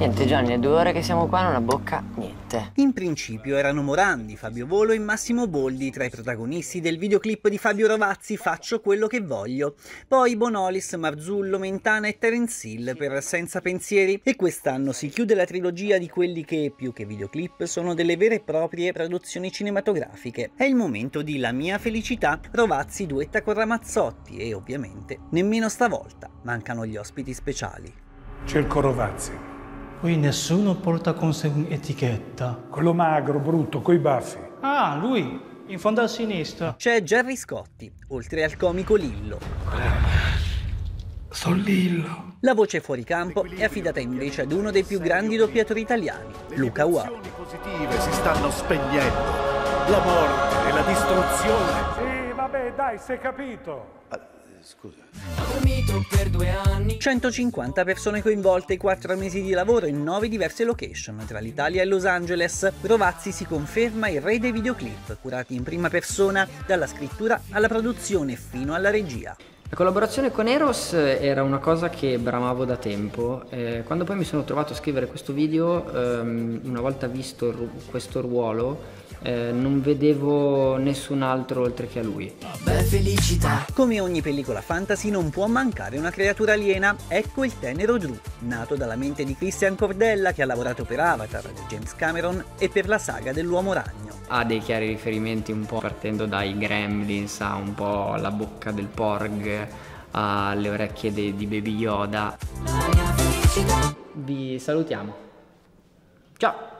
Niente Gianni, le 2 ore che siamo qua non abbocca niente. In principio erano Morandi, Fabio Volo e Massimo Boldi tra i protagonisti del videoclip di Fabio Rovazzi Faccio quello che voglio. Poi Bonolis, Marzullo, Mentana e Terence Hill per Senza pensieri. E quest'anno si chiude la trilogia di quelli che, più che videoclip, sono delle vere e proprie produzioni cinematografiche. È il momento di La mia felicità. Rovazzi duetta con Ramazzotti e ovviamente nemmeno stavolta mancano gli ospiti speciali. Cerco Rovazzi. Qui nessuno porta con sé un'etichetta. Quello magro, brutto, coi baffi. Ah, lui, in fondo a sinistra. C'è Gerry Scotti, oltre al comico Lillo. Sono Lillo. La voce fuori campo è affidata invece ad uno dei più grandi doppiatori italiani, Luca Uau. Le emozioni positive si stanno spegnendo. La morte e la distruzione. Sì, vabbè, dai, sei capito. Scusa. Ho dormito per 2 anni. 150 persone coinvolte, 4 mesi di lavoro in 9 diverse location tra l'Italia e Los Angeles. Rovazzi si conferma il re dei videoclip, curati in prima persona, dalla scrittura alla produzione fino alla regia. La collaborazione con Eros era una cosa che bramavo da tempo. Quando poi mi sono trovato a scrivere questo video, una volta visto questo ruolo, non vedevo nessun altro oltre che a lui. Beh, felicità. Come ogni pellicola fantasy non può mancare una creatura aliena. Ecco il tenero Drew, nato dalla mente di Christian Cordella, che ha lavorato per Avatar di James Cameron e per la saga dell'Uomo Ragno. Ha dei chiari riferimenti un po' partendo dai Gremlins, a un po' la bocca del Porg, alle orecchie di Baby Yoda. La mia felicità. Vi salutiamo. Ciao!